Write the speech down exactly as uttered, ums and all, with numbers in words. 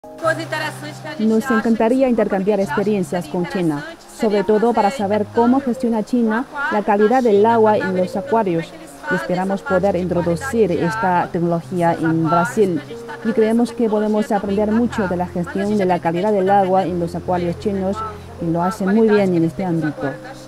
Nos encantaría intercambiar experiencias con China, sobre todo para saber cómo gestiona China la calidad del agua en los acuarios. Esperamos poder introducir esta tecnología en Brasil y creemos que podemos aprender mucho de la gestión de la calidad del agua en los acuarios chinos y lo hacen muy bien en este ámbito.